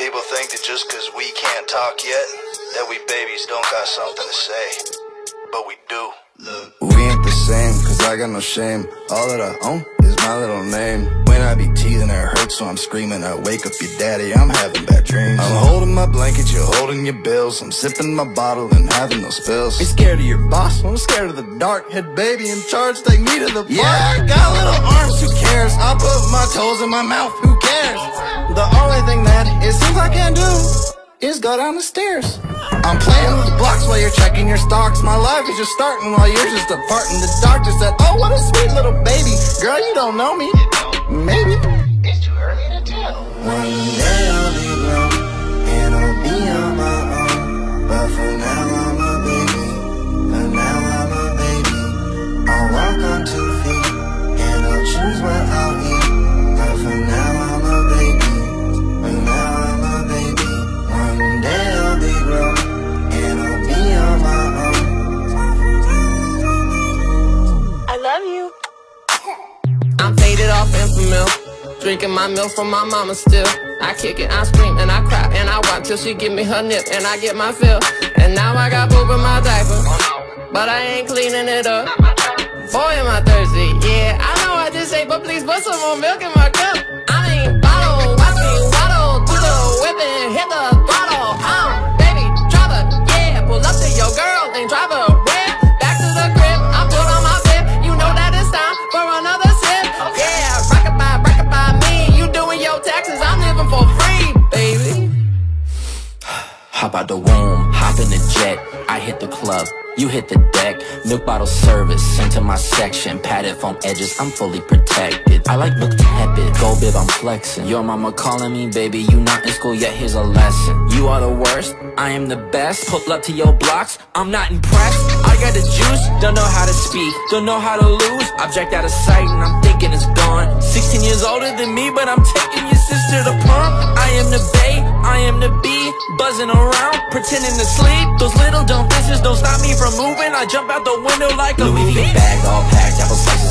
people think that just cause we can't talk yet, that we babies don't got something to say. But we do. We ain't the same, cause I got no shame. All that I own is my little name. When I be teething, it hurts, so I'm screaming. I wake up your daddy, I'm having bad dreams. I'm holding my blanket, you're holding your bills. I'm sipping my bottle and having no spills. Ain't scared of your boss, I'm scared of the dark. Head baby in charge, take me to the park. Yeah, I got little arms, who cares? I put my toes in my mouth, who cares? The only thing that it seems I can do is go down the stairs. I'm playing with the blocks while you're checking your stocks. My life is just starting while you're just departing. The doctor said, oh, what a sweet little baby. Girl, you don't know me. Maybe It's too early to tell. one day I'll be grown and I'll be on my own. But for now I'm a baby. For now I'm a baby. I'll walk on 2 feet and I'll choose what I'll eat. But for now I'm a baby. For now I'm a baby. One day I'll be grown and I'll be on my own. I love you. I'm faded off Infamil, drinking my milk from my mama still. I kick it, I scream, and I cry, and I watch till she give me her nip, and I get my fill. And now I got poop in my diaper, but I ain't cleaning it up. Boy, am I thirsty, yeah, I know I just ate, but please put some more milk in my cup. I mean, bottle, watch me waddle, do the whip and hit the throttle. Baby, driver, yeah, pull up to your girl and drive her red. Back to the crib, I put on my bib, you know that it's time for another sip. Yeah, rock it by me, you doing your taxes, I'm living for free, baby. Hop out the womb, hop in the jet, I hit the club, you hit the deck. Milk bottle service, sent to my section, padded foam edges, I'm fully protected. I like milk tepid, gold bib, I'm flexing. Your mama calling me, baby, you not in school yet, here's a lesson. You are the worst, I am the best. Pull up to your blocks, I'm not impressed. I got the juice, don't know how to speak, don't know how to lose. Object out of sight and I'm thinking it's gone. 16 years older than me, but I'm taking your sister to prom. I am the bae, I am the bee, buzzing around, pretending to sleep. Those little dumb fishes don't stop me from moving. I jump out the window like a Louis V bag, all packed, apple slices